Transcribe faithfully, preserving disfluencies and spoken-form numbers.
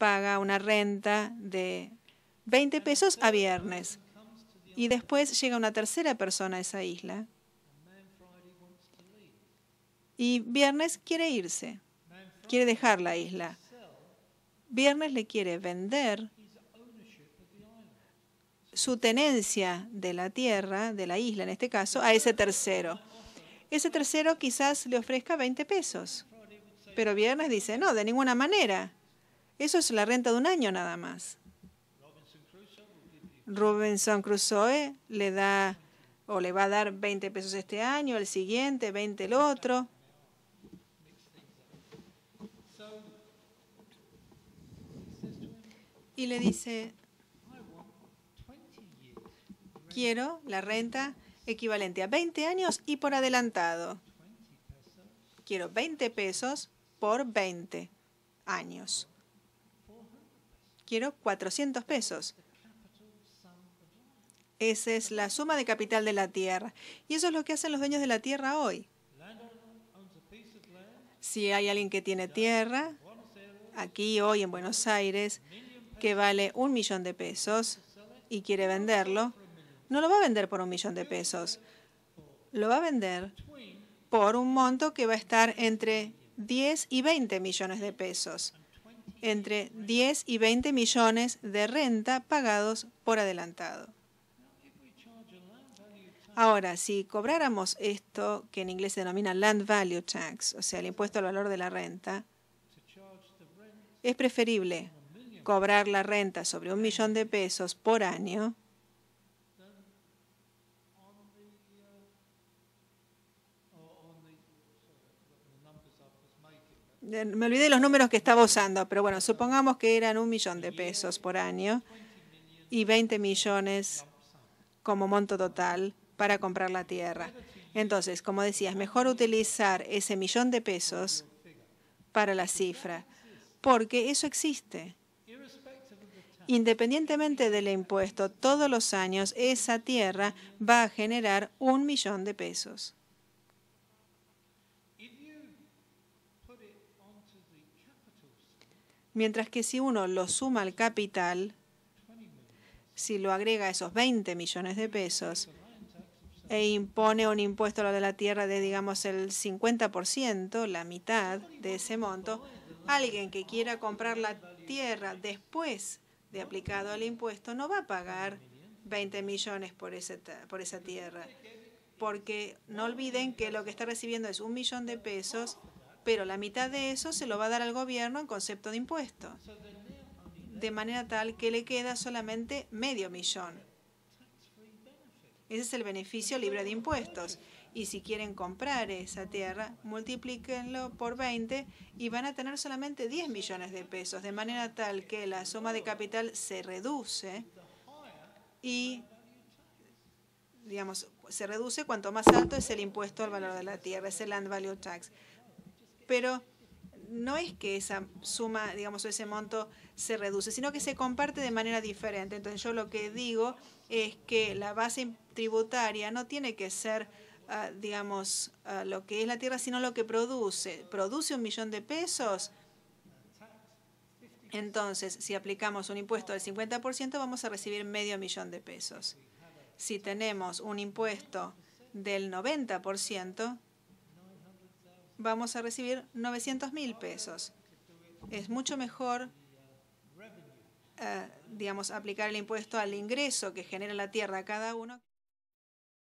paga una renta de veinte pesos a viernes. Y después llega una tercera persona a esa isla. Y viernes quiere irse, quiere dejar la isla. Viernes le quiere vender su tenencia de la tierra, de la isla en este caso, a ese tercero. Ese tercero quizás le ofrezca veinte pesos. Pero Viernes dice, no, de ninguna manera. Eso es la renta de un año nada más. Robinson Crusoe le da o le va a dar veinte pesos este año, el siguiente, veinte el otro. Y le dice, quiero la renta equivalente a veinte años y por adelantado. Quiero veinte pesos por veinte años. Quiero cuatrocientos pesos. Esa es la suma de capital de la tierra. Y eso es lo que hacen los dueños de la tierra hoy. Si hay alguien que tiene tierra, aquí hoy en Buenos Aires, que vale un millón de pesos y quiere venderlo, no lo va a vender por un millón de pesos. Lo va a vender por un monto que va a estar entre diez y veinte millones de pesos. Entre diez y veinte millones de renta pagados por adelantado. Ahora, si cobráramos esto que en inglés se denomina Land Value Tax, o sea, el impuesto al valor de la renta, es preferible cobrar la renta sobre un millón de pesos por año me olvidé de los números que estaba usando, pero bueno, supongamos que eran un millón de pesos por año y veinte millones como monto total para comprar la tierra. Entonces, como decías, mejor utilizar ese millón de pesos para la cifra, porque eso existe. Independientemente del impuesto, todos los años esa tierra va a generar un millón de pesos. Mientras que si uno lo suma al capital, si lo agrega a esos veinte millones de pesos e impone un impuesto a lo de la tierra de, digamos, el cincuenta por ciento, la mitad de ese monto, alguien que quiera comprar la tierra después de aplicado el impuesto no va a pagar veinte millones por, ese, por esa tierra. Porque no olviden que lo que está recibiendo es un millón de pesos, pero la mitad de eso se lo va a dar al gobierno en concepto de impuesto. De manera tal que le queda solamente medio millón. Ese es el beneficio libre de impuestos. Y si quieren comprar esa tierra, multiplíquenlo por veinte y van a tener solamente diez millones de pesos, de manera tal que la suma de capital se reduce y, digamos, se reduce cuanto más alto es el impuesto al valor de la tierra, es el Land Value Tax. Pero no es que esa suma, digamos, o ese monto se reduce, sino que se comparte de manera diferente. Entonces yo lo que digo es que la base tributaria no tiene que ser, uh, digamos, uh, lo que es la tierra, sino lo que produce. ¿Produce un millón de pesos? Entonces, si aplicamos un impuesto del cincuenta por ciento, vamos a recibir medio millón de pesos. Si tenemos un impuesto del noventa por ciento, vamos a recibir novecientos mil pesos. Es mucho mejor, uh, digamos, aplicar el impuesto al ingreso que genera la tierra a cada uno.